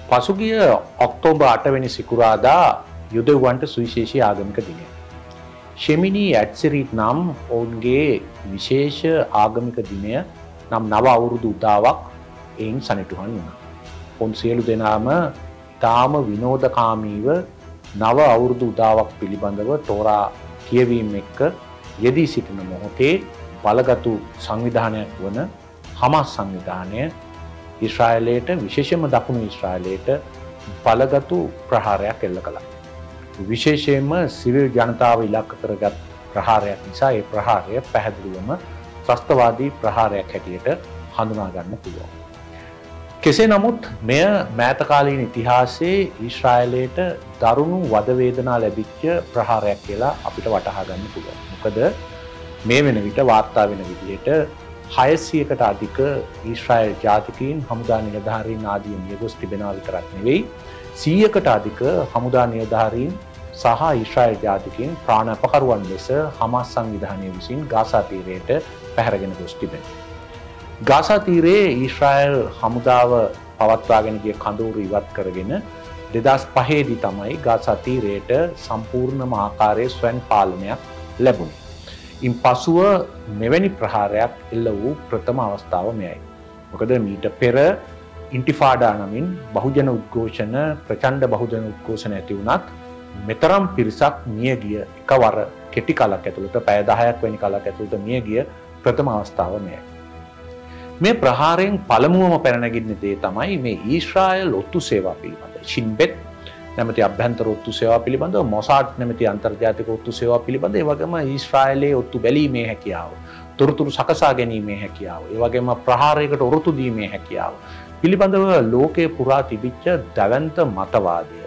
පසුගිය ඔක්තෝබර් 8 වෙනි සිකුරාදා යුදෙව්වන්ට සුවිශේෂී ආගමික දිනය. ෂෙමිනි ඇට්සිරිට් නම් ඔවුන්ගේ විශේෂ ආගමික දිනය නම් නව අවුරුදු උදාවක් එයින් සනිටුහන් වුණා. ඔවුන් සියලු දෙනාම තාම විනෝදකාමීව නව අවුරුදු උදාවක් පිළිබඳව තෝරා කියවීම එක්ක යෙදී සිටින මොහොතේ බලගතු සංවිධානයක් වන හමාස් සංවිධානය ඊශ්‍රායලයට විශේෂයෙන්ම දකුණු ඊශ්‍රායලයට බලගතු ප්‍රහාරයක් එල්ල කළා. විශේෂයෙන්ම සිවිල් ජනතාව ඉලක්ක කරගත් ප්‍රහාරයක් නිසා ඒ ප්‍රහාරය පැහැදිලිවම ත්‍රස්තවාදී ප්‍රහාරයක් හැටියට හඳුනා ගන්න පුළුවන්. කෙසේ නමුත් මෙය මෑතකාලීන ඉතිහාසයේ ඊශ්‍රායලයට දරුණු වද වේදනා ලැබිච්ච ප්‍රහාරයක් කියලා අපිට වටහා ගන්න පුළුවන්. මොකද මේ වෙන විට වාර්තා වෙන විදිහට 600කට අධික ඊශ්‍රායල් ජාතිකයින් හමුදා නිලධාරීන් ආදී මියගොස් තිබෙනවා විතරක් නෙවෙයි 100කට අධික හමුදා නිලධාරීන් සහ ඊශ්‍රායල් ජාතිකයින් ප්‍රාණ අපකරුවන් ලෙස හමාස් සංවිධානය විසින් ගාසා තීරයට පැහැරගෙන ගොස් තිබෙනවා. ගාසා තීරයේ ඊශ්‍රායල් හමුදාව පවත්වාගෙන ගිය කඳවුරු ඉවත් කරගෙන 2005 දී තමයි ගාසා තීරයට සම්පූර්ණම ආකාරයේ ස්වයං පාලනයක් ලැබුණේ. ඉන් පසුව මෙවැනි ප්‍රහාරයක් එල්ල වූ ප්‍රථම අවස්ථාව මෙයයි. මොකද මීට පෙර ඉන්ටිෆාඩා නමින් බහුජන උද්ඝෝෂණ ප්‍රචණ්ඩ බහුජන උද්ඝෝෂණ ඇති වුණත් මෙතරම් පිරිසක් මිය ගිය එකවර කෙටි කාලයක් ඇතුළත පැය 10ක් වැනි කාලයක් ඇතුළත මිය ගිය ප්‍රථම අවස්ථාව මෙයයි. මේ ප්‍රහාරයෙන් පළමුවම පැන නැගින්න දේ තමයි මේ ඊශ්‍රායල් ඔත්තු සේවා පිළිබඳ ෂින් බෙත් නැමැති අභ්‍යන්තර ඔත්තු සේවා පිළිබඳව මොසාඩ් නැමැති අන්තර්ජාතික ඔත්තු සේවා පිළිබඳව ඒ වගේම ඊශ්‍රායලයේ ඔත්තු බැලීමේ හැකියාව, තොරතුරු සකසා ගැනීමේ හැකියාව, ඒ වගේම ප්‍රහාරයකට ඔරොත්තු දීමේ හැකියාව පිළිබඳව ලෝකයේ පුරා තිබිච්ච දැවැන්ත මතවාදය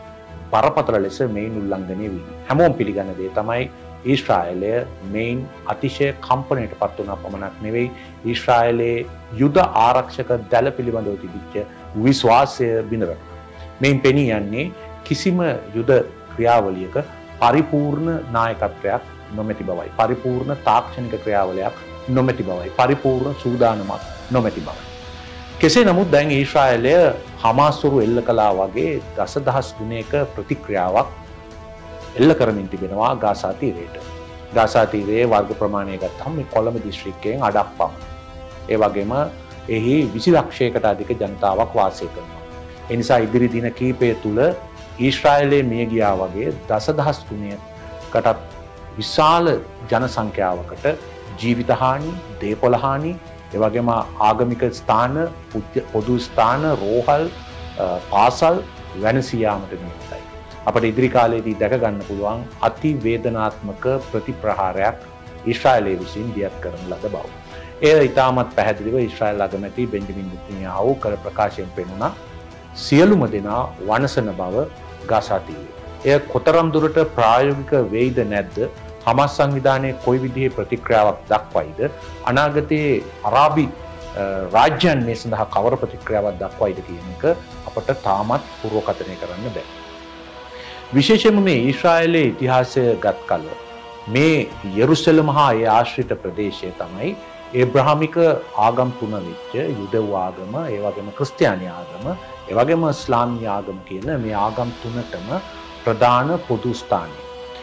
බරපතල ලෙස මේන් උල්ලංඝනය වීම. හැමෝම පිළිගන්න දේ තමයි ඊශ්‍රායලය මේන් අතිශය කම්පනයට පත් වුණා පමණක් නෙවෙයි ඊශ්‍රායලයේ යුද ආරක්ෂක දළ පිළිබඳව තිබිච්ච විශ්වාසය බිඳවන. මේන් පෙනී යන්නේ කිසිම යුද ක්‍රියාවලියක පරිපූර්ණ නායකත්වයක් නොමැති බවයි. පරිපූර්ණ තාක්ෂණික ක්‍රියාවලියක් නොමැති බවයි. පරිපූර්ණ සූදානමක් නොමැති බවයි. කෙසේ නමුත් දැන් ඊශ්‍රායලය හමාස්වරු එල්ල කළා වගේ දසදහස් ගුණයක ප්‍රතික්‍රියාවක් එල්ල කරමින් තිබෙනවා ගාසා තීරයට. ගාසා තීරයේ වර්ග ප්‍රමාණය ගත්තම මේ කොළඹ දිස්ත්‍රික්කයෙන් අඩක් පමණ. ඒ වගේම එහි 20 ලක්ෂයකට අධික ජනතාවක් වාසය කරනවා. ඒ නිසා ඉදිරි දින කිහිපය තුළ ඊශ්‍රායලයේ මිය ගියා වගේ දසදහස් ගුණයකටත් විශාල ජන සංඛ්‍යාවකට ජීවිත හානි, දේපොළ හානි, ඒ වගේම ආගමික ස්ථාන, පොදු ස්ථාන, රෝහල්, පාසල් වෙනසී යාමට නියමිතයි. අපට ඉදිරි කාලයේදී දැක ගන්න පුළුවන් අති වේදනාත්මක ප්‍රතිප්‍රහාරයක් ඊශ්‍රායලයේ විසින් දියත් කරන ලද බව. එය ඉතාමත් පැහැදිලිව ඊශ්‍රායල් අගමැති බෙන්ජමින් නෙතන්යාහු කළ ප්‍රකාශයෙන් පෙනුණා. සියලුම දෙනා වනසන බව ගාසා තීරය. එය කොතරම් දුරට ප්‍රායෝගික වෙයිද නැද්ද? හමාස් සංවිධානයේ කොයි විදිහේ ප්‍රතික්‍රියාවක් දක්වයිද? අනාගතයේ අරාබි රාජ්‍යයන් මේ සඳහා කවර ප්‍රතික්‍රියාවක් දක්වයිද කියන එක අපට තාමත් පුරවකථනය කරන්න බැහැ. විශේෂයෙන්ම මේ ඊශ්‍රායලයේ ඉතිහාසය ගත් කල මේ යෙරුසලම හා ඒ ආශ්‍රිත ප්‍රදේශය තමයි ඒබ්‍රහාමික ආගම් තුන වෙච්ච යුදෙව් ආගම, ඒ වගේම ක්‍රිස්තියානි ආගම, ඒ වගේම ඉස්ලාමීය ආගම කියන මේ ආගම් තුනටම ප්‍රධාන පොදු ස්ථානය.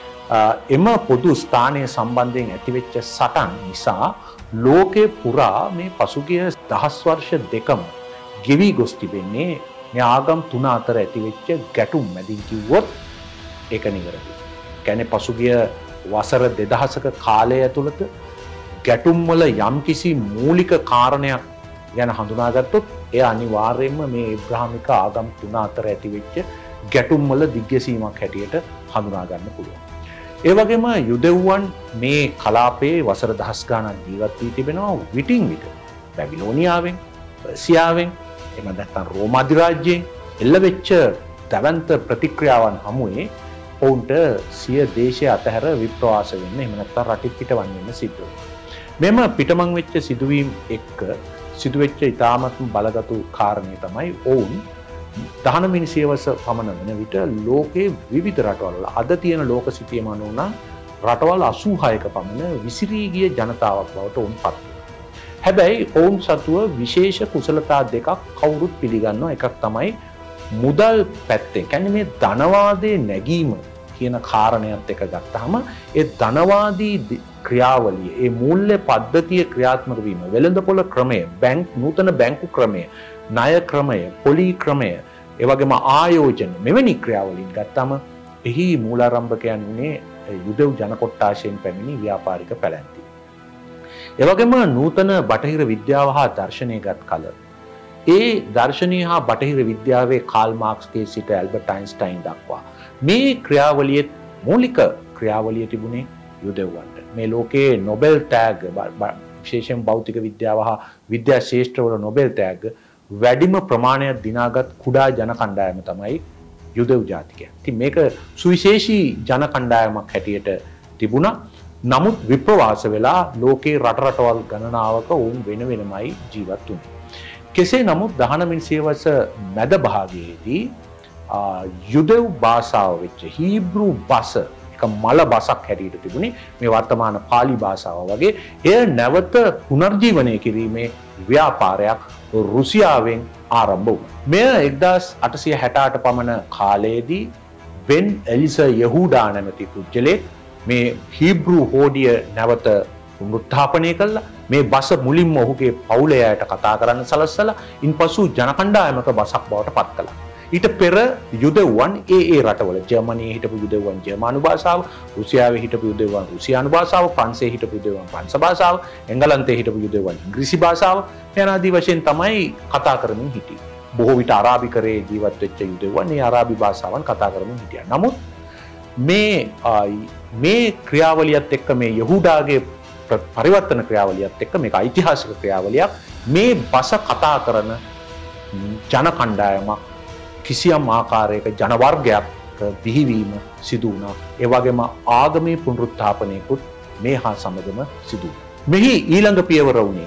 එම පොදු ස්ථානය සම්බන්ධයෙන් ඇතිවෙච්ච සටන් නිසා ලෝකේ පුරා මේ පසුගිය දහස් වර්ෂ දෙකම ගෙවි ගොස් තිබෙන්නේ මේ ආගම් තුන අතර ඇතිවෙච්ච ගැටුම් මැදින් කිව්වොත් ඒක නිවැරදි. කියන්නේ පසුගිය වසර 2000ක කාලය ඇතුළත ගැටුම් වල යම්කිසි මූලික කාරණයක් ගැන හඳුනාගත්තොත් එය අනිවාර්යයෙන්ම මේ ඒබ්‍රහාමික ආගම් තුන අතර ඇතිවෙච්ච ගැටුම් වල දිග්ගැසීමක් හැටියට හඳුනා ගන්න පුළුවන්. ඒ වගේම යුදෙව්වන් මේ කලාපයේ වසර දහස් ගණන් ජීවත් වී තිබෙනවා විටින් විට බැබිලෝනියාවෙන්, පර්සියාවෙන්, එහෙම නැත්නම් රෝම අධිරාජ්‍යයෙන් එල්ලවෙච්ච දැවැන්ත ප්‍රතික්‍රියාවන් හමුවේ ඔවුන්ට සිය දේශය අතහැර විප්‍රවාස වෙන්න, එහෙම නැත්නම් රටින් පිටවන්න වෙන්න සිද්ධ වෙනවා. මෙම පිටමං වෙච්ච සිදුවීම් එක්ක සිදුවෙච්ච ඉතාමත්ම බලගතු කාරණය තමයි ඔවුන් 19 වෙනි සියවස පමණ වන විට ලෝකයේ විවිධ රටවල අද තියෙන ලෝක සිතියම අනුව රටවල් 86ක පමණ විසිරී ගිය ජනතාවක් බවට ඔවුන් පත් වෙනවා. හැබැයි ඔවුන් සතුව විශේෂ කුසලතා දෙකක් කවුරුත් පිළිගන්නවා. එකක් තමයි මුදල් පැත්තේ කියන්නේ මේ ධනවාදයේ නැගීම කියන කාරණයක් එක ගත්තාම ඒ ධනවාදී ක්‍රියාවලිය ඒ මූල්‍ය පද්ධතිය ක්‍රියාත්මක වීම වෙළඳපොළ ක්‍රමය නූතන බැංකු ක්‍රමය ණය ක්‍රමය පොලි ක්‍රමය ඒ වගේම ආයෝජන මෙවැනි ක්‍රියාවලින් ගත්තාම එහි මූලාරම්භකයන් වුණේ යුදෙව් ජන කොට්ටාශයෙන් පැමිණි ව්‍යාපාරික පැලැන්තිය. ඒ වගේම නූතන බටහිර විද්‍යාව හා දර්ශනයගත් කල ඒ දර්ශනය හා බටහිර විද්‍යාවේ කාල් මාක්ස්ගේ සිට ඇල්බර්ට් අයින්ස්ටයින් දක්වා මේ ක්‍රියාවලියේ මූලික ක්‍රියාවලිය තිබුණේ යුදෙව්වන්ට. මේ ලෝකයේ නොබෙල් ටැග් විශේෂයෙන් භෞතික විද්‍යාව හා විද්‍යා ශාස්ත්‍රවල නොබෙල් ටැග් වැඩිම ප්‍රමාණයක් දිනාගත් කුඩා ජන කණ්ඩායම තමයි යුදෙව් ජාතිකයන්. ඉතින් මේක සුවිශේෂී ජන කණ්ඩායමක් හැටියට තිබුණා. නමුත් විප්‍රවාස වෙලා ලෝකේ රටරටවල් ගණනාවක වුන් වෙන වෙනමයි ජීවත් වුණේ. කෙසේ නමුත් 19 සියවස මැද භාගයේදී යුදෙව් භාෂාව වෙච්ච හීබ්‍රු බස එක මල බසක් හැටියට තිබුණේ මේ වර්තමාන පාලි භාෂාව වගේ එය නැවත පුනර්ජීවනය කිරීමේ ව්‍යාපාරයක් රුසියාවෙන් ආරම්භ වුණා. මෙය 1868 පමණ කාලයේදී බෙන් එලිස යහූඩා නැමැති පුද්ගලෙක් මේ හීබ්‍රු හෝඩිය නැවත පුනරුත්ථාපනය කළා. මේ බස මුලින්ම ඔහුගේ පවුලේ අයට කතා කරන්න සලස්සලා ඉන්පසු ජන කණ්ඩායමක බසක් බවට පත් කළා. ඊට පෙර යුදෙව්වන් ඒ රටවල ජර්මනියේ හිටපු යුදෙව්වන් ජර්මානු භාෂාව, රුසියාවේ හිටපු යුදෙව්වන් රුසියානු භාෂාව, ප්‍රංශයේ හිටපු යුදෙව්වන් ප්‍රංශ භාෂාව, එංගලන්තයේ හිටපු යුදෙව්වන් ඉංග්‍රීසි භාෂාව යනාදී වශයෙන් තමයි කතා කරමින් හිටියේ. බොහෝ විට අරාබිකරයේ ජීවත් වෙච්ච යුදෙව්වන් මේ අරාබි භාෂාවන් කතා කරමින් හිටියා. නමුත් මේ ක්‍රියාවලියත් එක්ක මේ යහූදාගේ පරිවර්තන ක්‍රියාවලියත් එක්ක මේක ඓතිහාසික ක්‍රියාවලියක්. මේ භාෂා කතා කරන ජන කණ්ඩායමක් කිසියම් ආකාරයක ජන වර්ගයක් බිහිවීම සිදු වුණා. ඒ වගේම ආගමේ පුනරුත්ථාපනයකුත් මේ හා සමගම සිදු වුණා. මෙහි ඊළඟ පියවර වුණේ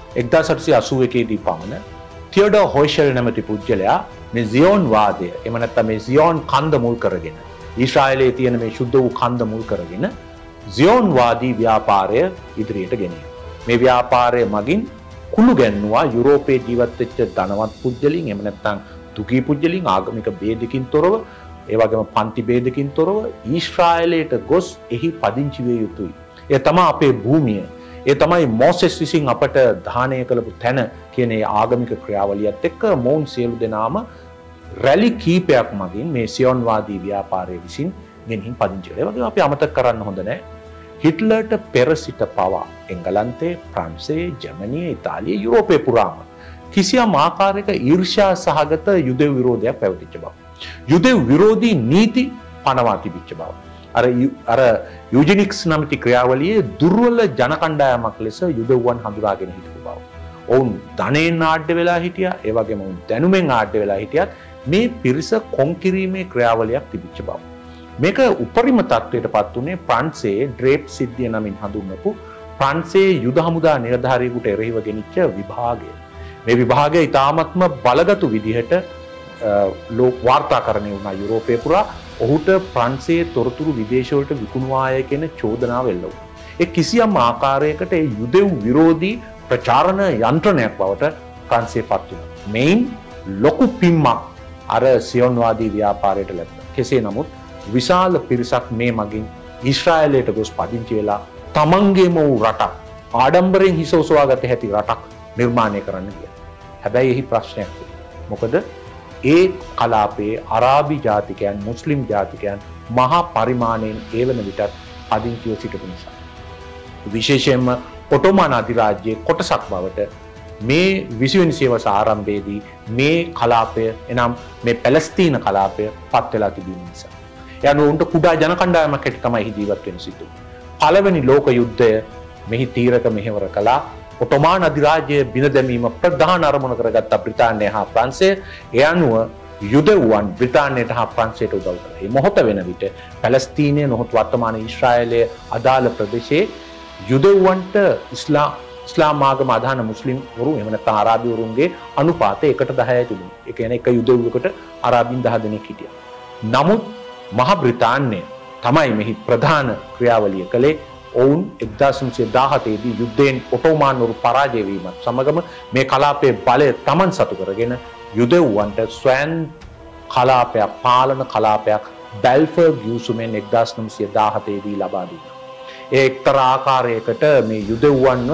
1881 දී පමණ තියඩර් හොයිෂල් නැමැති පුද්ගලයා මේ සියෝන් වාදය එහෙම නැත්නම් මේ සියෝන් කන්ද මුල් කරගෙන ඊශ්‍රායලයේ තියෙන මේ ශුද්ධ වූ කන්ද මුල් කරගෙන සියෝන් වාදී ව්‍යාපාරය ඉදිරියට ගෙනියනවා. මේ ව්‍යාපාරය මගින් කුළු ගැන්නුවා යුරෝපයේ ජීවත් වෙච්ච ධනවත් පුද්ගලයින් එහෙම නැත්නම් දුගී පුද්ගලයින් ආගමික ભેදකින් තොරව ඒ වගේම පන්ති ભેදකින් තොරව ඊශ්‍රායලයට ගොස් එහි පදිංචි විය යුතුයි. ඒ තමයි අපේ භූමිය. ඒ තමයි මොසෙස් විසින් අපට දානය කළපු තැන කියන ඒ ආගමික ක්‍රියාවලියත් එක්ක මොවුන් සියලු දෙනාම රැලි කීපයක් මගින් මේ සියොන්වාදී ව්‍යාපාරයේ විසින් ගෙනින් පදිංචි වෙලා. ඒ වගේම අපි අමතක කරන්න හොඳ නැහැ. හිට්ලර්ට පෙර සිට පවා එංගලන්තයේ, ප්‍රංශයේ, ජර්මනියේ, ඉතාලියේ, යුරෝපයේ පුරාම කිසියම් ආකාරයක ඊර්ෂ්‍යා සහගත යුදෙව් විරෝධයක් පැවතිච්ච බව. යුදෙව් විරෝධී නීති පනවා තිබිච්ච බව. අර යුජෙනික්ස් නැමැති ක්‍රියාවලියේ දුර්වල ජන කණ්ඩායමක් ලෙස යුදෙව්වන් හඳුනාගෙන හිටපු බව. ඔවුන් ධනෙන් ආඩ්‍ය වෙලා හිටියා. ඒ වගේම ඔවුන් දැනුමෙන් ආඩ්‍ය වෙලා හිටියත් මේ පිරිස කොන් කිරීමේ ක්‍රියාවලියක් තිබිච්ච බව. මේක උපරිම තත්ත්වයට පත් වුණේ ප්‍රංශයේ ඩ්‍රේප් සිද්ධිය නමින් හඳුන්වපු ප්‍රංශයේ යුද හමුදා නිලධාරියෙකුට එරෙහිව ගෙනිච්ච විභාගය. මේ විභාගය ඉතාමත්ම බලගතු විදිහට වාර්තාකරණය වුණා යුරෝපයේ පුරා. ඔහුට ප්‍රංශයේ තොරතුරු විදේශවලට විකුණුවාය කියන චෝදනාව එල්ල වුණා. ඒ කිසියම් ආකාරයකට ඒ යුදෙව් විරෝධී ප්‍රචාරණ යන්ත්‍රණයක් බවට ප්‍රංශයේ පත් වුණා. මේන් ලොකු පිම්මක් අර සියොන්වාදී ව්‍යාපාරයට ලැබුණා. කෙසේ නමුත් විශාල පිරිසක් මේ මගින් ඊශ්‍රායලයට ගොස් පදිංචි වෙලා තමන්ගේම වූ රටක් ආඩම්බරයෙන් හිස ඔසවාගත හැකි රටක් නිර්මාණය කරන්න ගියා. හැබැයි එහි ප්‍රශ්නයක් තිබුණා. මොකද ඒ කලාපයේ අරාබි ජාතිකයන්, මුස්ලිම් ජාතිකයන් මහා පරිමාණයෙන් ඒ වන විටත් පදිංචිව සිටපු නිසා. විශේෂයෙන්ම ඔටෝමාන අධිරාජ්‍යයේ කොටසක් බවට මේ 20 වෙනි සියවස ආරම්භයේදී මේ කලාපය එනම් මේ පැලස්තීන කලාපය පත් වෙලා තිබීම නිසා. යනු උන්ට කුඩා ජන කණ්ඩායමක් හැටියට තමයි ජීවත් වෙන්න සිදු වුනේ. පළවෙනි ලෝක යුද්ධය මෙහි තීරක මෙහෙවර කළා. ඔටෝමාන අධිරාජ්‍යය බිඳ දැමීම ප්‍රධාන අරමුණ කරගත්ත බ්‍රිතාන්‍යය හා ප්‍රංශය ඒ අනුව යුදෙව්වන් බ්‍රිතාන්‍යයට හා ප්‍රංශයට උදව් කළා. මේ මොහොත වෙන විට පැලස්තීනයේ නොහොත් වර්තමාන ඊශ්‍රායලයේ අදාළ ප්‍රදේශයේ යුදෙව්වන්ට ඉස්ලාම් ආගම අදහන මුස්ලිම් වරු එහෙම නැත්නම් අරාබි වරුන්ගේ අනුපාතය 1:10යි තිබුණා. ඒ කියන්නේ එක යුදෙව්වකට අරාබින් 10 දෙනෙක් හිටියා. නමුත් මහ බ්‍රිතාන්‍යය තමයි මෙහි ප්‍රධාන ක්‍රියාවලිය කළේ. ඔවුන් 1917 දී යුද්ධයෙන් ඔටෝමාන් වරු පරාජය වීමත් සමගම මේ කලාපයේ බලය Taman සතු කරගෙන යුදෙව්වන්ට ස්වයන් කලාපයක් පාලන කලාපයක් බැල්ෆර්ග් යුසුමෙන් 1917 දී ලබා දුන්නා. ඒ එක්තරා ආකාරයකට මේ යුදෙව්වන්ව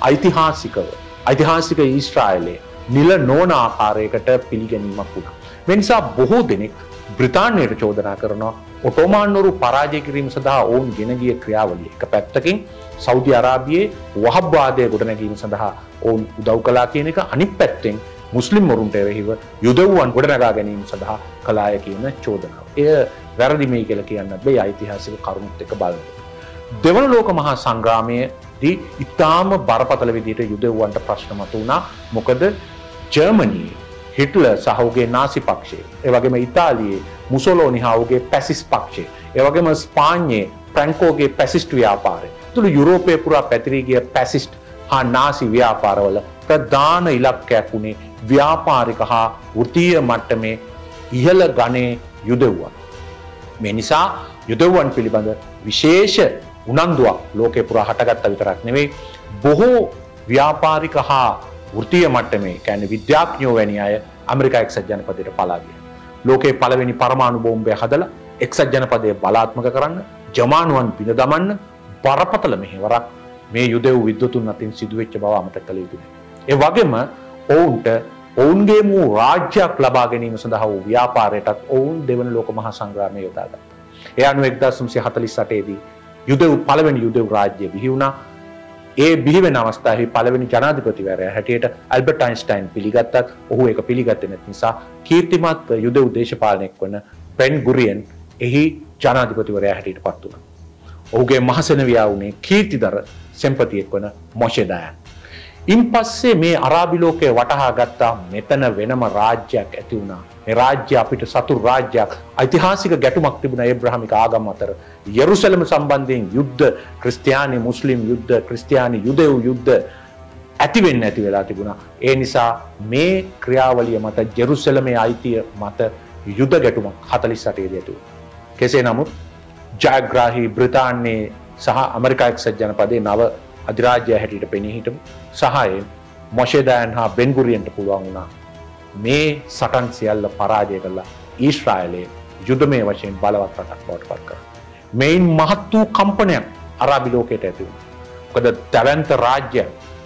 ඓතිහාසික ඊශ්‍රායලයේ නිල නොවන ආකාරයකට පිළිගැනීමක් වුණා. මේ නිසා බොහෝ දෙනෙක් බ්‍රිතාන්‍යයට චෝදනා කරනවා ඔටෝමාන්වරු පරාජය කිරීම සඳහා ඔවුන් ගෙන ගිය ක්‍රියාවලිය. එක පැත්තකින් සෞදි අරාබියේ වහබ්වාදය ගොඩනැගීම සඳහා ඔවුන් උදව් කළා කියන එක, අනිත් පැත්තෙන් මුස්ලිම් වරුන්ට එරෙහිව යුදෙව්වන් ගොඩනගා ගැනීම සඳහා කළාය කියන චෝදනාව. එය වැරදි මේ කියලා කියන්නත් බෑ ඓතිහාසික කරුණුත් එක්ක බලනකොට. දෙවන ලෝක මහා සංග්‍රාමයේදී ඉතාම බරපතල විදිහට යුදෙව්වන්ට ප්‍රශ්න මතුවුණා. මොකද ජර්මනියේ හිට්ලර් සහ ඔහුගේ නාසි පක්ෂය, ඒ වගේම ඉතාලියේ මුසොලෝනි හා ඔහුගේ පැසිස්ට් පක්ෂය, ඒ වගේම ස්පාඤ්ඤයේ ෆ්‍රැන්කෝගේ පැසිස්ට් ව්‍යාපාරය, තුළු යුරෝපයේ පුරා පැතිරී ගිය පැසිස්ට් හා නාසි ව්‍යාපාරවල ප්‍රධාන ඉලක්කයක් වුණේ ව්‍යාපාරික හා වෘත්තීය මට්ටමේ ඉහළ ගණයේ යුදෙව්වන්. මේ නිසා යුදෙව්වන් පිළිබඳ විශේෂ උනන්දුවක් ලෝකේ පුරා හටගත්ත විතරක් නෙවෙයි, බොහෝ ව්‍යාපාරික හා වෘත්තීය මට්ටමේ කියන්නේ විද්‍යාඥයෝ වැනි අය ඇමරිකා එක්සත් ජනපදයට පලා ගියා. ලෝකේ පළවෙනි පරමාණු බෝම්බය හදලා එක්සත් ජනපදය බලාත්මක කරන්න, ජමානුවන් බිඳ දමන්න බරපතල මෙහෙවරක් මේ යුදෙව් විද්වතුන් අතින් සිදුවෙච්ච බව අමතක කළ යුතු නෑ. ඒ වගේම ඔවුන්ට ඔවුන්ගේ මූ රාජ්‍යයක් ලබා ගැනීම සඳහා වූ ව්‍යාපාරයටත් ඔවුන් දෙවන ලෝක මහා සංග්‍රාමයේ යොදාගත්තා. ඒ අනුව 1948 දී පළවෙනි යුදෙව් රාජ්‍ය බිහි වුණා. ඒ බිහි වෙන අවස්ථාවේ පළවෙනි ජනාධිපතිවරයා හැටියට ඇල්බර්ට් අයින්ස්ටයින් පිළිගත්තත් ඔහු ඒක පිළිගත්තේ නැති නිසා කීර්තිමත් යුදෙව් දේශපාලනයක් වන බෙන් ගුරියන් එහි ජනාධිපතිවරයා හැටියට පත් වුණා. ඔහුගේ මහසෙනවියා වුණේ කීර්තිදර සෙම්පතියෙක් වන මොෂේ ඩයන්. ඉන්පස්සේ මේ අරාබි ලෝකයේ වටහා ගත්තා මෙතන වෙනම රාජ්‍යයක් ඇති වුණා. මේ රාජ්‍ය අපිට සතුරු රාජ්‍යයක්. ඓතිහාසික ගැටුමක් තිබුණා ඒබ්‍රහාමික ආගම් අතර. යෙරුසලම සම්බන්ධයෙන් යුද්ධ, ක්‍රිස්තියානි මුස්ලිම් යුද්ධ, ක්‍රිස්තියානි යුදෙව් යුද්ධ ඇති වෙන්න ඇති වෙලා තිබුණා. ඒ නිසා මේ ක්‍රියාවලිය මත ජෙරුසලමේ අයිතිය මත යුද්ධ ගැටුමක් 48 දී ඇති වුණා. කෙසේ නමුත් ජයග්‍රාහී බ්‍රිතාන්‍යයේ සහ ඇමරිකා එක්සත් ජනපදයේ නව අධිරාජ්‍ය හැටියට පෙනී හිටපු සහායෙන් මොෂේ ඩයන් හා බෙන් ගුරියන්ට පුළුවන් වුණා මේ සටන් සියල්ල පරාජය කළා ඊශ්‍රායලයේ යුද්ධමය වශයෙන් බලවත් රටක් බවට පත් කරා. මේන් මහත් වූ කම්පනයක් අරාබි ලෝකයට ඇති වුණා. මොකද දැවැන්ත රාජ්‍ය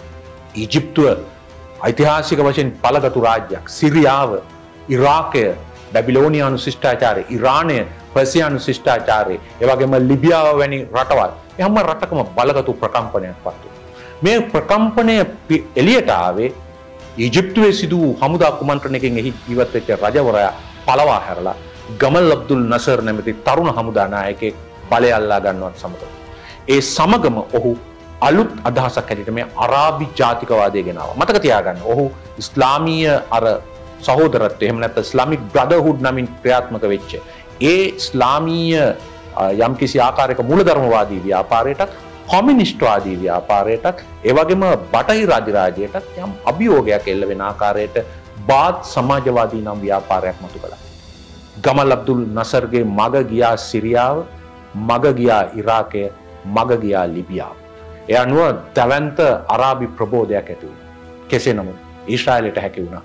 ඊජිප්තුව ඓතිහාසික වශයෙන් පළගතු රාජ්‍යයක්, සිරියාව, ඉරාකය, බැබිලෝනියානු ශිෂ්ටාචාරය, ඉරානය, පර්සියානු ශිෂ්ටාචාරය, ඒ වගේම ලිබියාව වැනි රටවල් හැම රටකම බලගතු ප්‍රකම්පනයක් පත් වුණා. මේ ප්‍රකම්පනය එළියට ආවේ ඊජිප්තුවේ සිදු වූ හමුදා කුමන්ත්‍රණයකින් එහි ජීවත් වෙච්ච රජවරයා පළවා හැරලා ගමල් අබ්දුල් නසර් නැමැති තරුණ හමුදා නායකයෙක් බලය අල්ලා ගන්නවත් සමග. ඒ සමගම ඔහු අලුත් අදහසක් හැටියට මේ අරාබි ජාතිකවාදය ගෙනාවා. මතක තියාගන්න. ඔහු ඉස්ලාමීය අර සහෝදරත්වය එහෙම නැත්නම් ඉස්ලාමික් බ්‍රදර්හුඩ් නමින් ක්‍රියාත්මක වෙච්ච ඒ ඉස්ලාමීය යම්කිසි ආකාරයක මූලධර්මවාදී ව්‍යාපාරයටත් කොමියුනිස්ට්වාදී ව්‍යාපාරයටත් ඒ වගේම බටහිර අධිරාජ්‍යයටත් යම් අභියෝගයක් එල්ල වෙන ආකාරයට බාත් සමාජවාදී නම් ව්‍යාපාරයක් මතු කළා. ගමල් අබ්දුල් නසර්ගේ මග ගියා සිරියාව, මග ගියා ඉරාකය, මග ගියා ලිබියාව. ඒ අනුව දැවැන්ත අරාබි ප්‍රබෝධයක් ඇති වුණා. කෙසේ නමුත් ඊශ්‍රායලයට හැකි වුණා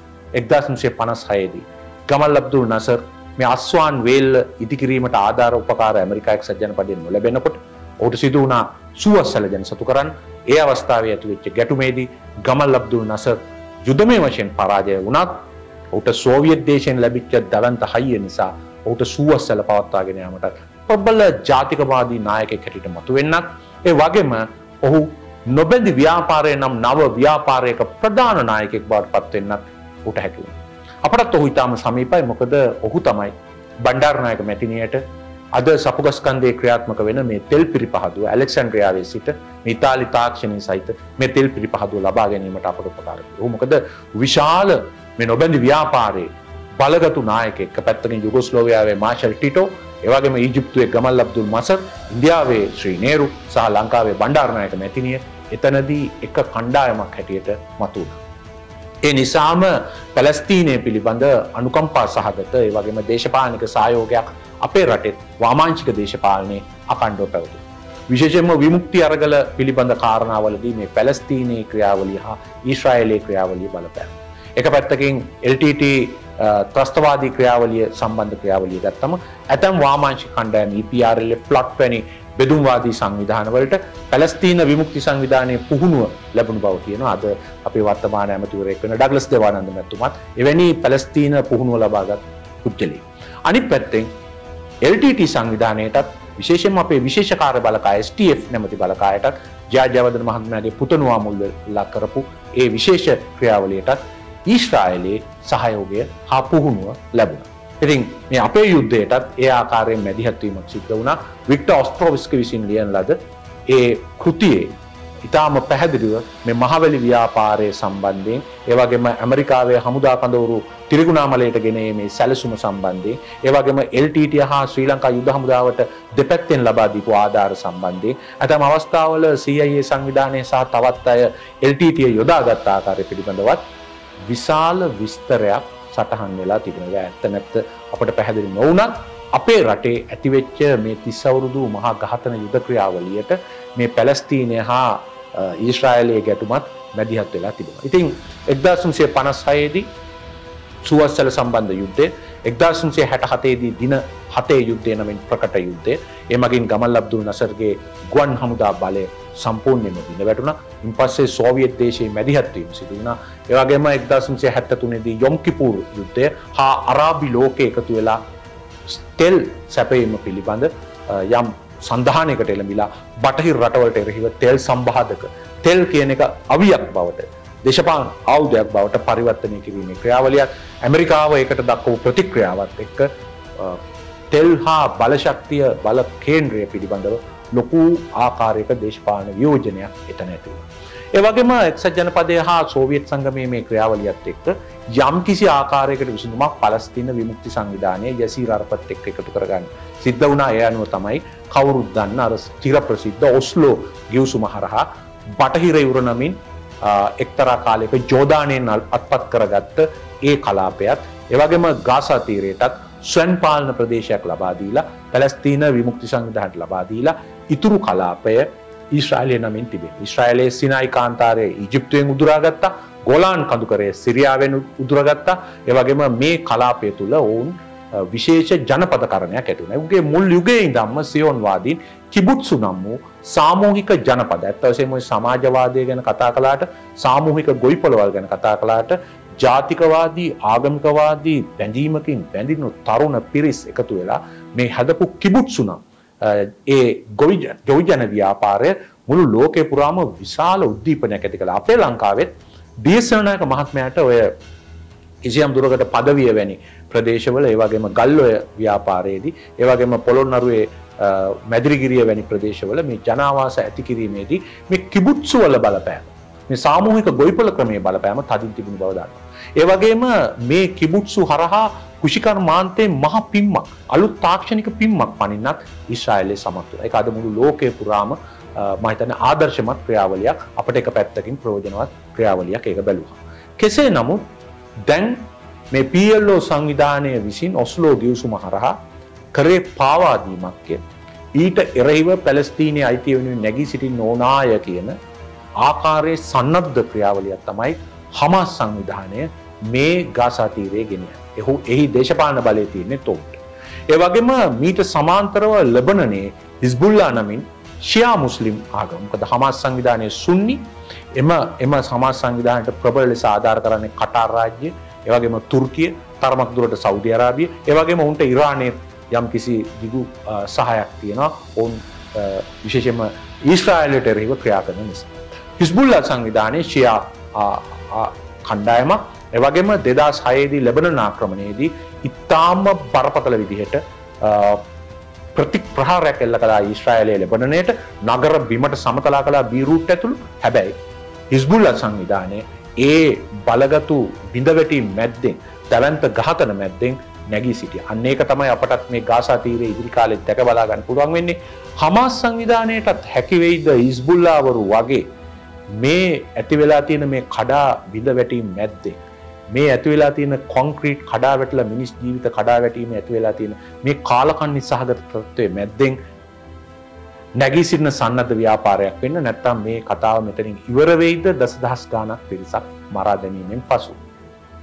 1956 දී ගමල් අබ්දුල් නසර් මේ අස්වාන් වේල්ල ඉදිකිරීමට ආධාර උපකාර ඇමරිකා එක්සත් ජනපදයෙන් නොලැබෙනකොට ඔහුට සිදු වුණා සුවස්සල ජන සතු කරන්න. ඒ අවස්ථාවේ ඇතිවෙච්ච ගැටුමේදී ගමල් අබ්දුල් නසර් යුද්ධමය වශයෙන් පරාජය වුණත් ඔහුට සෝවියට් දේශයෙන් ලැබිච්ච දවන්ත හයිය නිසා ඔහුට සුවස්සල පවත්වාගෙන යාමට ප්‍රබල ජාතිකවාදී නායකයෙක් හැටියට මතුවෙන්නත්, ඒ වගේම ඔහු නොබැඳි ව්‍යාපාරයේ නම් නව ව්‍යාපාරයක ප්‍රධාන නායකයෙක් බවට පත් වෙන්නත් ඔහුට හැකි වුණා. අපටත් ඔහු ඉතාම සමීපයි. මොකද ඔහු තමයි බණ්ඩාරනායක මැතිනියට අද සපුගස්කන්ධයේ ක්‍රියාත්මක වෙන මේ තෙල් පිරිපහදුව ඇලෙක්සැන්ඩ්‍රියාවේ සිට මේ ඉතාලි තාක්ෂණයේ සහිත මේ තෙල් පිරිපහදුව ලබා ගැනීමට අපට උපකාර කළා. ඔහු මොකද විශාල මේ නොබැඳි ව්‍යාපාරයේ බලගතු නායකයෙක්. පැත්තකින් යුගොස්ලෝවියාවේ මාෂල් ටිටෝ, ඒ වගේම ඊජිප්තුවේ ගමල් අබ්දුල් නසර්, ඉන්දියාවේ ශ්‍රී නේරු සහ ලංකාවේ බණ්ඩාරනායක මැතිනිය එතනදී එක කණ්ඩායමක් හැටියට මතුවුණා. ඒ නිසාම පැලස්තීනය පිළිබඳ අනුකම්පා සහගත ඒ වගේම දේශපාලනික සහයෝගයක් අපේ රටේ වාමාංශික දේශපාලනයේ අඛණ්ඩව පැවතුණා. විශේෂයෙන්ම විමුක්ති අරගල පිළිබඳ කාරණාවලදී මේ පැලස්තීනයේ ක්‍රියාවලිය හා ඊශ්‍රායලයේ ක්‍රියාවලිය බලපෑම. එක පැත්තකින් LTT ත්‍රස්තවාදී ක්‍රියාවලිය සම්බන්ධ ක්‍රියාවලිය ගත්තම ඇතම් වාමාංශික කණ්ඩායම් EPRLF ප්ලොට් වැනි බෙදුම්වාදී සංවිධාන වලට පැලස්තීන විමුක්ති සංවිධානයේ පුහුණුව ලැබුණු බව කියනවා. අද අපේ වර්තමාන ඇමතිවරයෙක් වෙන ඩග්ලස් දේවානන්ද මැතිතුමත් එවැනි පැලස්තීන පුහුණුව ලබාගත් පුද්ගලෙක්. අනිත් පැත්තෙන් LTT සංවිධානයටත් විශේෂයෙන්ම අපේ විශේෂ කාර්ය බලකාය STF නැමැති බලකායටත් ජයජයවර්ධන මහත්මයාගේ පුතණුවා මුල් වෙලා කරපු ඒ විශේෂ ක්‍රියාවලියටත් ඊශ්‍රායලයේ සහයෝගය හා පුහුණුව ලැබුණා. ඉතින් මේ අපේ යුද්ධයටත් ඒ ආකාරයෙන් මැදිහත් වීමක් සිද්ධ වුණා. වික්ටර් ඔස්ට්‍රොවිස්කි විසින් ලියන ලද ඒ කෘතියේ ඉතාම පැහැදිලිව මේ මහවැලි ව්‍යාපාරයේ සම්බන්ධයෙන් ඒ වගේම ඇමරිකාවේ හමුදා කඳවුරු තිරිකුණාමලයට ගෙන මේ සැලසුම සම්බන්ධයෙන් ඒ වගේම LTT හා ශ්‍රී ලංකා යුද හමුදාවට දෙපැත්තෙන් ලබා දීපු ආධාර සම්බන්ධයෙන් ඇතම් අවස්ථාවල CIA සංවිධානය සහ තවත් අය LTT යොදාගත් ආකාරය පිළිබඳවත් විශාල විස්තරයක් සටහන් වෙලා තිබෙනවා. ඇත්ත නැත්ත අපිට පැහැදිලි නොවුණත් අපේ රටේ ඇතිවෙච්ච මේ 30 අවුරුදු මහා ඝාතන යුද ක්‍රියාවලියට මේ පැලස්තීනය හා ඊශ්‍රායලයේ ගැටුමත් මැදිහත් වෙලා තිබෙනවා. ඉතින් 1956 දී සුවස්සල සම්බන්ධ යුද්ධය, 1967 දී දින 7 යුද්ධය නමින් ප්‍රකට යුද්ධය, ඒ මගින් ගමල් අබ්දුල් නසර්ගේ ගුවන් හමුදා බලය සම්පූර්ණයෙන්ම බිඳ වැටුණා. ඉන් පස්සේ සෝවියට් දේශයේ මැදිහත් වීම සිදු වුණා. ඒ වගේම 1973 දී යොම් කිපුර් යුද්ධය හා අරාබි ලෝකයේ එකතු වෙලා තෙල් සැපයීම පිළිබඳ යම් සන්ධානයකට එළඹිලා බටහිර රටවලට එරෙහිව තෙල් සම්බාධක තෙල් කියන එක අවියක් බවට දේශපාලන ආයුධයක් බවට පරිවර්තනය කිරීමේ ක්‍රියාවලියක් ඇමරිකාව ඒකට දක්වපු ප්‍රතික්‍රියාවත් එක්ක තෙල් හා බලශක්තිය බල කේන්ද්‍රය පිළිබඳව ලොකු ආකාරයක දේශපාලන වියෝජනයක් එතන ඇති වුණා. ඒ වගේම එක්සත් ජනපදයේ හා සෝවියට් සංගමයේ මේ ක්‍රියාවලියත් එක්ක යම් කිසි ආකාරයකට විසඳුමක් පලස්තීන විමුක්ති සංවිධානයේ යසීර් අරෆත් එක්ක එකතු කරගන්න සිද්ධ වුණා. ඒ අනුව තමයි කවුරුත් දන්න අර චිර ප්‍රසිද්ධ ඔස්ලෝ ගිවිසුම හරහා බටහිර යුර නමින් එක්තරා කාලයක ජෝර්දානයෙන් අත්පත් කරගත්ත ඒ කලාපයත් ඒ වගේම ගාසා තීරයටත් ස්වයං පාලන ප්‍රදේශයක් ලබා දීලා පැලස්තීන විමුක්ති සංවිධානයට ලබා දීලා ඉතුරු කලාපය ඊශ්‍රායලයේ නමින් තිබෙනවා. ඊශ්‍රායලයේ සිනායි කාන්තාරයේ ඊජිප්තුවෙන් උදුරාගත්තා, ගෝලාන් කඳුකරයේ සිරියාවෙන් උදුරාගත්තා. ඒ වගේම මේ කලාපය තුල ඔවුන් විශේෂ ජනපදකරණයක් ඇති වුණා. උගේ මුල් යුගයේ ඉඳන්ම සියොන්වාදීන් කිබුත්සු නම් වූ සාමූහික ජනපද. ඇත්ත වශයෙන්ම සමාජවාදය ගැන කතා කළාට, සාමූහික ගොවිපළවල් ගැන කතා කළාට, ජාතිකවාදී ආගමිකවාදී බැඳීමකින් බැඳිනු තරුණ පිරිස් එකතු වෙලා මේ හදපු කිබුත්සු නම් ඒ ගොවිජන ව්‍යාපාරය මුළු ලෝකේ පුරාම විශාල උද්දීපනයක් ඇති කළා. අපේ ලංකාවෙත් ඩීඑස්.නායක මහත්මයාට ඔය කිසියම් දුරකට පදවිය වැනි ප්‍රදේශවල ඒ වගේම ගල්ඔය ව්‍යාපාරයේදී ඒ වගේම පොළොන්නරුවේ මැදිරිගිරිය වැනි ප්‍රදේශවල මේ ජනාවාස ඇති කිරීමේදී මේ කිබුත්සු වල බලපෑම, මේ සාමූහික ගොවිපළ ක්‍රමයේ බලපෑම තදින් තිබුණු බව දන්නවා. ඒ වගේම මේ කිබුත්සු හරහා කුෂිකර්මාන්තයේ මහ පිම්මක්, අලුත් තාක්ෂණික පිම්මක් පනින්නත් ඊශ්‍රායලයේ සමත් වුණා. ඒක අද මුළු ලෝකේ පුරාම මම හිතන්නේ ආදර්ශමත් ක්‍රියාවලියක්, අපිට එක පැත්තකින් ප්‍රයෝජනවත් ක්‍රියාවලියක් ඒක බැලුවා. කෙසේ නමුත් දැන් මේ PLO සංවිධානය විසින් ඔස්ලෝ ගිවිසුම හරහා කරේ පාවා දීමක් ඊට එරෙහිව පැලස්තීනයේ අයිතිය වෙනුවෙන් නැගී සිටින්න ඕනාය කියන ආකාරයේ සන්නද්ධ ක්‍රියාවලියක් තමයි හමාස් සංවිධානය මේ ගාසා තීරයේ ගෙනියන්නේ. එහි දේශපාලන බලය තියෙන්නේ තොට. ඒ වගේම මීට සමාන්තරව ලෙබනනයේ හිස්බුල්ලා නමින් ෂියා මුස්ලිම් ආගම. මොකද හමාස් සංවිධානයේ සුන්නි එම හමාස් සංවිධානයට ප්‍රබල ලෙස ආධාර කරන්නේ කටාර් රාජ්‍යය, ඒ වගේම තුර්කිය, තරමක් දුරට සෞදි අරාබිය, ඒ වගේම උන්ට ඉරානයේ යම් කිසි දිගු සහායක් තියෙනවා. ඔවුන් විශේෂයෙන්ම ඊශ්‍රායලයට එරෙහිව ක්‍රියා කරන නිසා. හිස්බුල්ලා සංවිධානයේ ෂියා කණ්ඩායමක්. ඒ වගේම 2006 දී ලෙබනන් ආක්‍රමණයේදී ඉතාම බරපතල විදිහට ප්‍රතිප්‍රහාරයක් එල්ල කළා ඊශ්‍රායලයේ ලෙබනනයට, නගර බිමට සමතලා කළා බීරූට් ඇතුළු. හැබැයි හිස්බුල්ලා සංවිධානයේ ඒ බලගතු බිඳවැටීම් මැද්දෙන්, දැවැන්ත ඝාතන මැද්දෙන් නැගී සිටියා. අන්න ඒක තමයි අපටත් මේ ගාසා තීරයේ ඉදිරි කාලෙත් දැක බලා ගන්න පුළුවන් වෙන්නේ. හමාස් සංවිධානයටත් හැකි වෙයිද හිස්බුල්ලාවරු වගේ මේ ඇති වෙලා තියෙන මේ කඩා බිඳවැටීම් මැද්දෙන්, මේ ඇති වෙලා තියෙන කොන්ක්‍රීට් කඩා වැටලා මිනිස් ජීවිත කඩා වැටීම ඇති වෙලා තියෙන මේ කාලකන්ණි සහගත තත්ත්වයේ මැද්දෙන් නැගී සිටින සන්නද්ධ ව්‍යාපාරයක් වෙන්න, නැත්නම් මේ කතාව මෙතනින් ඉවර වෙයිද දසදහස් ගාණක් පිරිසක් මරා දැමීමෙන් පසු.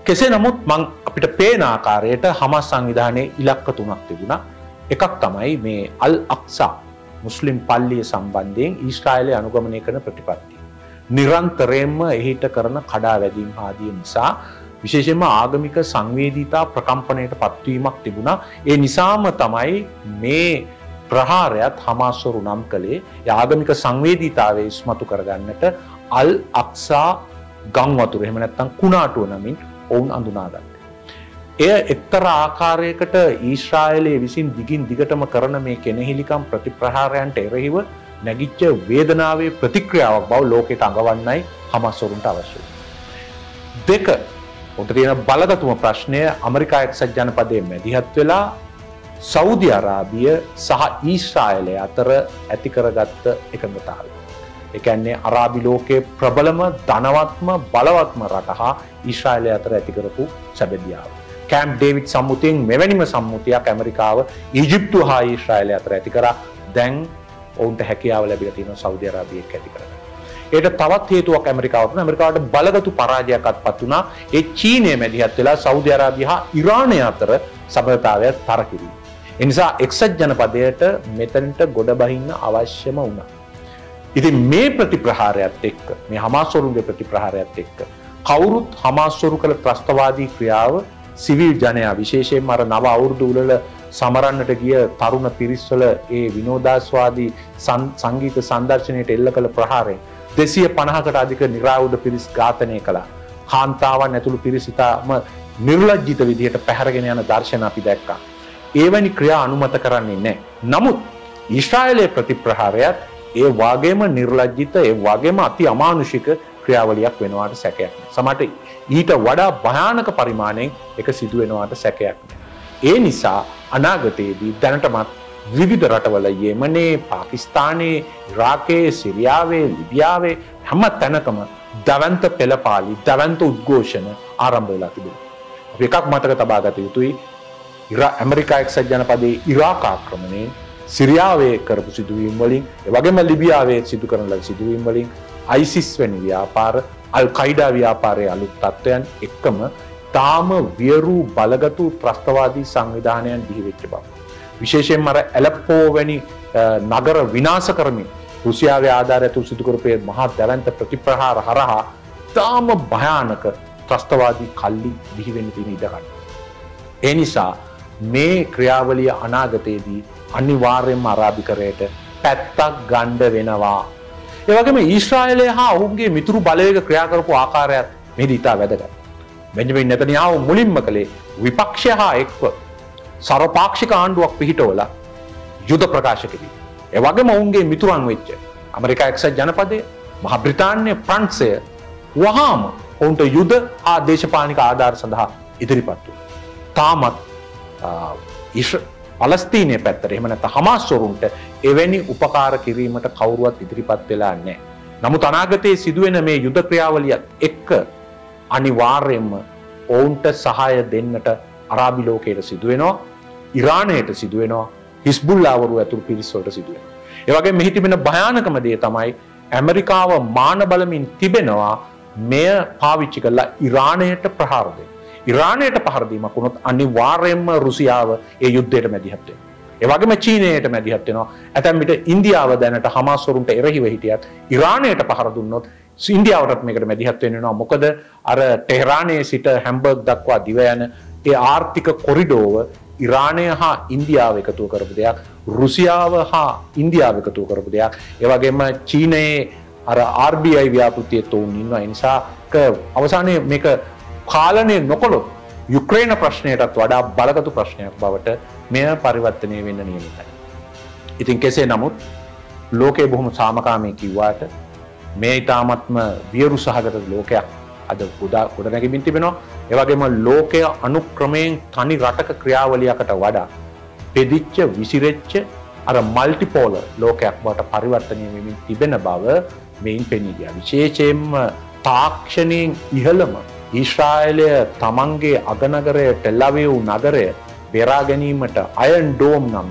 කෙසේ නමුත් මං අපිට පේන ආකාරයට හමාස් සංවිධානයේ ඉලක්ක තුනක් තිබුණා. එකක් තමයි මේ අල් අක්සා මුස්ලිම් පල්ලිය සම්බන්ධයෙන් ඊශ්‍රායලය අනුගමනය කරන ප්‍රතිපත්තිය. නිරන්තරයෙන්ම එහිට කරන කඩාවැදීම් ආදී නිසා විශේෂයෙන්ම ආගමික සංවේදීතා ප්‍රකම්පනයට පත්වීමක් තිබුණා. ඒ නිසාම තමයි මේ ප්‍රහාරයත් හමාස්වරු නම් කළේ ආගමික සංවේදීතාවය ඉස්මතු කරගන්නට අල් අක්සා ගම් වතුර එහෙම නැත්නම් කුණාටුව නමින් ඔවුන් අඳුනාගත්තා. එය එක්තරා ආකාරයකට ඊශ්‍රායලයේ විසින් දිගින් දිගටම කරන මේ කෙනෙහිලිකම් ප්‍රතිප්‍රහාරයන්ට එරෙහිව නැගිච්ච වේදනාවේ ප්‍රතික්‍රියාවක් බව ලෝකයට අඟවන්නයි හමාස්වරුන්ට අවශ්‍ය. දෙක උන්ට තියෙන බලගතුම ප්‍රශ්නය ඇමරිකා එක්සත් ජනපදයේ මැදිහත් වෙලා සෞදි අරාබිය සහ ඊශ්‍රායලය අතර ඇති කරගත්ත එකඟතාවය. ඒ කියන්නේ අරාබි ලෝකයේ ප්‍රබලම ධනවත්ම බලවත්ම රට හා ඊශ්‍රායලය අතර ඇති කරපු සැබැදියාව. කැම්ප් ඩේවිඩ් සම්මුතියෙන් මෙවැනිම සම්මුතියක් ඇමරිකාව ඊජිප්තුව හා ඊශ්‍රායලය අතර ඇති කරා. දැන් ඔවුන්ට හැකියාව ලැබිලා තියෙනවා සෞදි අරාබියක් ඇති කරගන්න. ඒකට තවත් හේතුවක් ඇමරිකාවට බලගතු පරාජයක් අත්පත් වුණා. ඒ චීනය මැදිහත් වෙලා සෞදි අරාබිය හා ඉරානය අතර සබඳතාවය තර කිරීම. ඒ නිසා එක්සත් ජනපදයට මෙතනට ගොඩ බහින්න අවශ්‍යම වුණා. ඉතින් මේ ප්‍රතිප්‍රහාරයත් එක්ක මේ හමාස්වරුන්ගේ ප්‍රතිප්‍රහාරයත් එක්ක කවුරුත් හමාස්වරු කළ ත්‍රස්තවාදී ක්‍රියාව සිවිල් ජනයා විශේෂයෙන්ම අර නව අවුරුදු උළෙල සමරන්නට ගිය තරුණ පිරිස්වල ඒ විනෝදාස්වාදී සංගීත සංදර්ශනයට එල්ල කළ ප්‍රහාරයෙන් 250කට අධික නිරායුධ පිරිස් ඝාතනය කළා. කාන්තාවන් ඇතුළු පිරිස් ඉතාම නිර්ලජ්ජිත විදිහට පැහැරගෙන යන දර්ශන අපි දැක්කා. එවැනි ක්‍රියා අනුමත කරන්නේ නැහැ. නමුත් ඊශ්‍රායලයේ ප්‍රතිප්‍රහාරයත් ඒ වගේම නිර්ලජ්ජිත ඒ වගේම අති අමානුෂික ක්‍රියාවලියක් වෙනවාට සැකයක් නැහැ. සමහරට ඊට වඩා භයානක පරිමාණයෙන් ඒක සිදු වෙනවාට සැකයක් නැහැ. ඒ නිසා අනාගතයේදී දැනටමත් විවිධ රටවල යෙමනේ, පාකිස්තානයේ, ඉරාකයේ, සිරියාවේ, ලිබියාවේ හැම තැනකම දවන්ත පෙළපාලි, දවන්ත උද්ඝෝෂණ ආරම්භ වෙලා තිබෙනවා. අපි එකක් මතක තබා ගත යුතුයි. ඇමරිකා එක්සත් ජනපදයේ ඉරාක ආක්‍රමණයෙන්, සිරියාවේ කරපු සිදුවීම් වලින්, ඒ වගේම ලිබියාවේ සිදු කරන ලද සිදුවීම් වලින් ISIS වැනි ව්‍යාපාර, අල් කයිඩා ව්‍යාපාරයේ අලුත් තත්ත්වයන් එක්කම තාම වියරු බලගතු ත්‍රස්තවාදී සංවිධානයන් බිහි වෙච්ච බව. විශේෂයෙන්ම අර ඇලප්පෝ වැනි නගර විනාශ කරමින් රුසියාවේ ආධාරය තුල සිදු කරපු මහා දැවැන්ත ප්‍රතිප්‍රහාර හරහා තාම භයානක ත්‍රස්තවාදී කල්ලි බිහි වෙන්න තියෙන ඉඩ ගන්න. ඒ නිසා මේ ක්‍රියාවලිය අනාගතයේදී අනිවාර්යයෙන්ම අරාබිකරයට පැත්තක් ගන්න වෙනවා. ඒ වගේම ඊශ්‍රායලය හා ඔවුන්ගේ මිතුරු බලවේග ක්‍රියා කරපු ආකාරයත් මෙහි ඉතා වැදගත්. බෙන්ජමින් නෙතන්යාහු මුලින්ම කළේ විපක්ෂය හා එක්ව සර්වපාක්ෂික ආණ්ඩුවක් පිහිටවලා යුද ප්‍රකාශ කිරීම. ඒ වගේම ඔවුන්ගේ මිතුරන් වෙච්ච ඇමරිකා එක්සත් ජනපදය, මහා බ්‍රිතාන්‍ය, ප්‍රංශය වහාම ඔවුන්ට යුද හා දේශපාලනික ආධාර සඳහා ඉදිරිපත් වුණා. තාමත් පලස්තීනයේ පැත්තට එහෙම නැත්නම් හමාස්වරුන්ට එවැනි උපකාර කිරීමට කවුරුවත් ඉදිරිපත් වෙලා නැහැ. නමුත් අනාගතයේ සිදුවෙන මේ යුද ක්‍රියාවලියත් එක්ක අනිවාර්යයෙන්ම ඔවුන්ට සහාය දෙන්නට අරාබි ලෝකයට සිදු වෙනවා, ඉරානයට සිදු වෙනවා, හිස්බුල්ලාවරු ඇතුළු පිරිස් වලට සිදු වෙනවා. ඒ වගේම මෙහි තිබෙන භයානකම දේ තමයි ඇමරිකාව මාන බලමින් තිබෙනවා මෙය පාවිච්චි කරලා ඉරානයට ප්‍රහාර දෙන්න. ඉරානයට පහර දීමක් වුණොත් අනිවාර්යයෙන්ම රුසියාව ඒ යුද්ධයට මැදිහත් වෙනවා. ඒ වගේම චීනයට මැදිහත් වෙනවා. ඇතැම් විට ඉන්දියාව දැනට හමාස්වරුන්ට එරෙහිව හිටියත් ඉරානයට පහර දුන්නොත් ඉන්දියාවටත් මේකට මැදිහත් වෙනවා. මොකද අර ටෙහරානයේ සිට හැම්බර්ග් දක්වා දිව යන ඒ ආර්ථික කොරිඩෝව ඉරානය හා ඉන්දියාව එකතු කරපු දෙයක්, රුසියාව හා ඉන්දියාව එකතු කරපු දෙයක්. ඒ වගේම චීනයේ අර RBI ව්‍යාපෘතියේ තෝන් ඉන්නවා. ඒ නිසා අවසානයේ මේක පාලනය නොකළොත් යුක්‍රේන ප්‍රශ්නයටත් වඩා බලගතු ප්‍රශ්නයක් බවට මෙය පරිවර්තනය වෙන්න නියමිතයි. ඉතින් කෙසේ නමුත් ලෝකයේ බොහොම සාමකාමී කිව්වාට මේ ඊටාත්ම වියරු සහගත ලෝකයක් අද ගොඩනැගෙමින් තිබෙනවා. ඒ වගේම ලෝකය අනුක්‍රමයෙන් තනි රටක ක්‍රියාවලියකට වඩා පෙදිච්ච විසිරෙච්ච අර මල්ටිපෝලර් ලෝකයක් බවට පරිවර්තනය වෙමින් තිබෙන බව මේන් පෙනී ගියා. විශේෂයෙන්ම තාක්ෂණයෙන් ඉහළම ඊශ්‍රායලය තමන්ගේ අගනගරය ටෙල් අවීව් නගරය බේරා ගැනීමට අයන් ඩෝම් නම්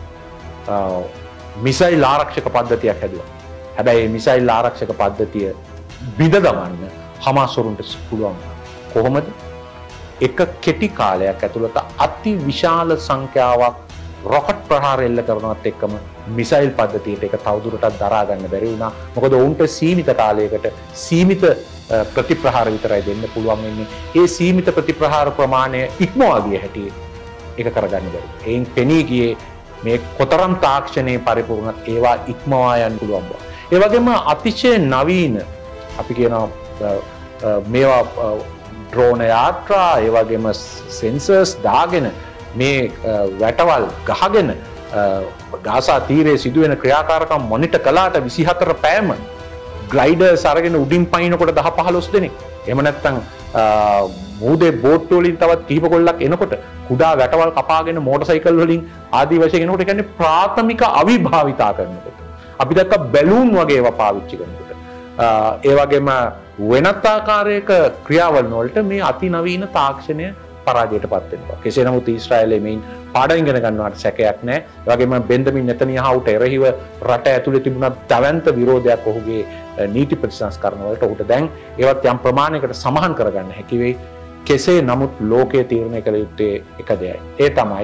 මිසයිල් ආරක්ෂක පද්ධතියක් හැදුවා. හැබැයි මිසයිල් ආරක්ෂක පද්ධතිය බිඳ දමන්න හමාස්වරුන්ට පුළුවන්. කොහොමද? එක කෙටි කාලයක් ඇතුළත අති විශාල සංඛ්‍යාවක් රොකට් ප්‍රහාර එල්ල කරනවත් එක්කම මිසයිල් පද්ධතියට ඒක තවදුරටත් දරා ගන්න බැරි වුණා. මොකද ඔවුන්ට සීමිත කාලයකට සීමිත ප්‍රතිප්‍රහාර විතරයි දෙන්න පුළුවන් වෙන්නේ. ඒ සීමිත ප්‍රතිප්‍රහාර ප්‍රමාණය ඉක්මවා ගිය හැටි ඒක කරගන්න බැරි. ඒන් පෙනී ගියේ මේ කොතරම් තාක්ෂණයේ පරිපූර්ණත් ඒවා ඉක්මවා යන්න පුළුවන් බව. ඒ වගේම අතිශය නවීන අපි කියනවා මේවා ඩ්‍රෝන යාත්‍රා ඒ වගේම සෙන්සර්ස් දාගෙන මේ වැටවල් ගහගෙන ගාසා තීරයේ සිදුවෙන ක්‍රියාකාරකම් මොනිටර් කළාට 24 පැයම ග්ලයිඩර්ස් අරගෙන උඩින් පයින්නකොට 10-15 දෙනෙක්. එහෙම නැත්නම් මූදේ බෝට් වලින් තවත් කීප කොල්ලක් එනකොට කුඩා වැටවල් කපාගෙන මෝටර් වලින් ආදී වශයෙන් එනකොට කියන්නේ ප්‍රාථමික අවිභාවිතා කරනකොට. අපි දැක්ක බැලූන් වගේ ඒවා පාවිච්චි කරනකොට. ඒ වගේම වෙනත් ආකාරයක ක්‍රියාවල් වලට මේ අතිනවීන තාක්ෂණය පරාජයටපත් වෙනවා. කෙසේ නමුත් ඊශ්‍රායලයේ මේන් පාඩම් ඉගෙන ගන්නවට සැකයක් නැහැ. ඒ වගේම බෙන්ජමින් නෙතනියාහුට එරෙහිව රට ඇතුලේ තිබුණ දැවැන්ත විරෝධයක් ඔහුගේ නීති ප්‍රතිසංස්කරණ වලට ඔහුට දැන් ඒවත් යම් ප්‍රමාණයකට සමාන කරගන්න හැකි වෙයි. කෙසේ නමුත් ලෝකයේ තීරණය කළ යුත්තේ එක දෙයයි. ඒ තමයි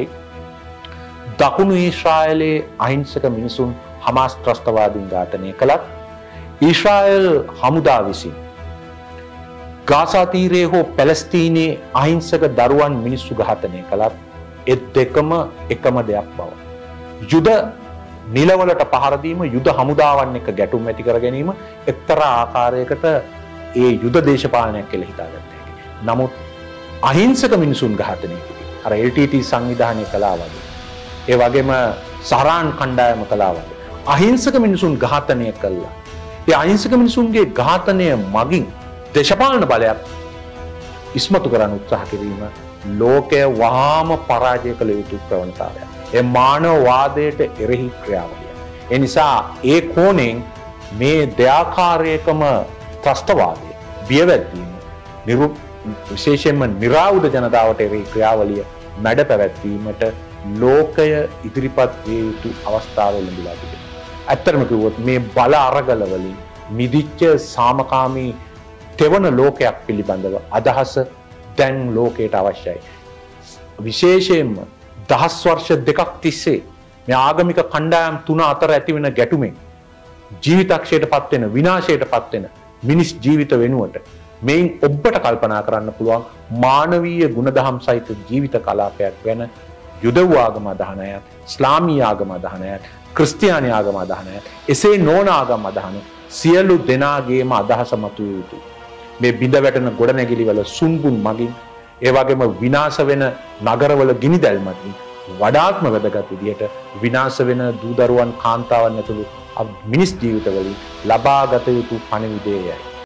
දකුණු ඊශ්‍රායලයේ අහිංසක මිනිසුන් හමාස් ත්‍රස්තවාදීන් ඝාතනය කළත් ඊශ්‍රායල් හමුදා විසින් ගාසා තීරයේ හෝ පැලස්තීනයේ අහිංසක දරුවන් මිනිස්සු ඝාතනය කළත් ඒ දෙකම එකම දෙයක් බව. යුද නිලවලට පහර දීම යුද හමුදාවන් එක්ක ගැටුම් ඇති කර ගැනීම එක්තරා ආකාරයකට ඒ යුද දේශපාලනයක් කියලා හිතාගත්තා හැකියි. නමුත් අහිංසක මිනිසුන් ඝාතනය කිරීම අර LTT සංවිධානය කළා වගේ ඒ වගේම සහරාන් කණ්ඩායම කළා වගේ අහිංසක මිනිසුන් ඝාතනය කළා. ඒ අහිංසක මිනිසුන්ගේ ඝාතනය මගින් දේශපාලන බලයක් ඉස්මතු කරන්න උත්සාහ කිරීම ලෝකය වහාම පරාජය කළ යුතු ප්‍රවණතාවයක්. ඒ මානවවාදයට එරෙහි ක්‍රියාවලිය. ඒ නිසා ඒ කෝණයෙන් මේ දෙආකාරයකම ත්‍රස්තවාදය බියවැද්දීම විශේෂයෙන්ම නිරායුධ ජනතාවට එරෙහි ක්‍රියාවලිය මැඩ පැවැත්වීමට ලෝකය ඉදිරිපත් විය යුතු අවස්ථාව ලැබිලා තිබෙනවා. ඇත්තටම කිව්වොත් මේ බල අරගල වලින් මිදිච්ච සාමකාමී තෙවන ලෝකයක් පිළිබඳව අදහස දැන් ලෝකයට අවශ්‍යයි. විශේෂයෙන්ම දහස් වර්ෂ දෙකක් තිස්සේ මේ ආගමික කණ්ඩායම් තුන අතර ඇතිවෙන ගැටුමෙන් ජීවිතක්ෂයට පත්වෙන විනාශයට පත්වෙන මිනිස් ජීවිත වෙනුවට මෙයින් ඔබට කල්පනා කරන්න පුළුවන් මානවීය ගුණදහම් සහිත ජීවිත කලාපයක් ගැන යුදෙව් ආගම අදහන අයත්, ඉස්ලාමීය ආගම අදහන අයත්, ක්‍රිස්තියානි ආගම අදහන අයත්, එසේ නොවන ආගම් අදහන සියලු දෙනාගේම අදහස මතුවිය යුතුයි. මේ බිඳ වැටෙන ගොඩනැගිලි වල සුන්බුන් මගින් ඒ වගේම විනාශ වෙන නගරවල ගිනිදැල් මගින් වඩාත්ම වැදගත් විදිහට විනාශ වෙන දූ දරුවන් කාන්තාවන් ඇතුළු මිනිස් ජීවිතවලින් ලබාගත යුතු පණිවිඩයයි.